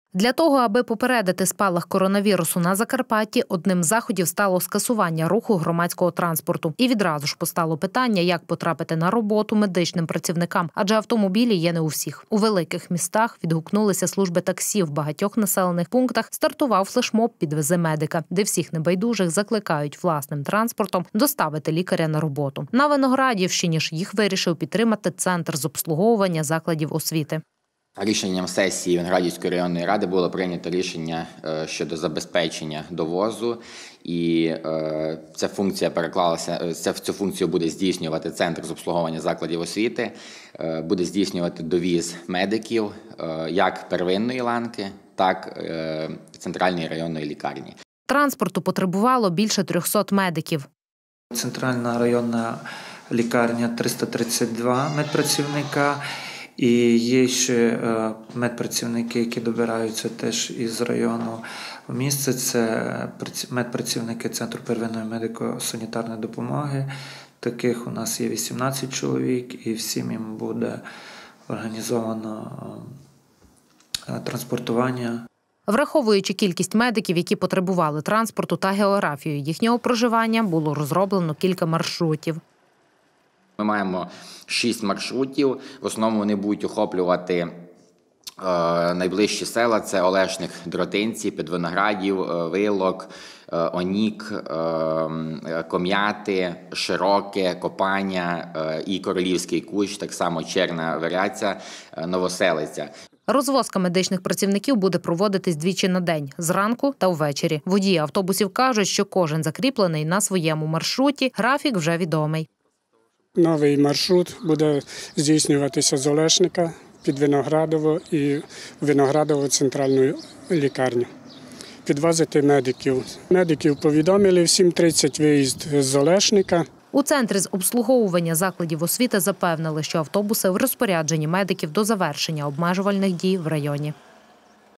Для того, аби попередити спалах коронавірусу на Закарпатті, одним з заходів стало скасування руху громадського транспорту. І відразу ж постало питання, як потрапити на роботу медичним працівникам, адже автомобілі є не у всіх. У великих містах відгукнулися служби таксі, в багатьох населених пунктах стартував флешмоб «Підвези медика», де всіх небайдужих закликають власним транспортом доставити лікаря на роботу. На Виноградівщині ж їх вирішив підтримати Центр з обслуговування закладів освіти. Рішенням сесії Виноградівської районної ради було прийнято рішення щодо забезпечення довозу, і ця функція переклалася, цю функцію буде здійснювати Центр з обслуговування закладів освіти, буде здійснювати довіз медиків як первинної ланки, так і центральної районної лікарні. Транспорту потребувало більше 300 медиків. Центральна районна лікарня – 332 медпрацівника. І є ще медпрацівники, які добираються теж із району в місце. Це медпрацівники Центру первинної медико-санітарної допомоги. Таких у нас є 18 чоловік, і всім їм буде організовано транспортування. Враховуючи кількість медиків, які потребували транспорту та географію їхнього проживання, було розроблено кілька маршрутів. Ми маємо 6 маршрутів, в основному вони будуть охоплювати найближчі села – це Олешник, Дротинці, Підвиноградів, Вилок, Онік, Ком'яти, Широке, Копаня і Королівський Кущ, так само Черна Веряця, Новоселиця. Розвозка медичних працівників буде проводитись двічі на день – зранку та ввечері. Водії автобусів кажуть, що кожен закріплений на своєму маршруті, графік вже відомий. Новий маршрут буде здійснюватися з Олешника, під Виноградово і Виноградово центральну лікарню. Підвозити медиків. Медиків повідомили, в 7:30 виїзд з Олешника. У Центрі з обслуговування закладів освіти запевнили, що автобуси в розпорядженні медиків до завершення обмежувальних дій в районі.